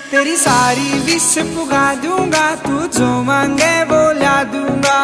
तेरी सारी विश पुगा दूंगा, तू जो मांगे वो ला दूंगा।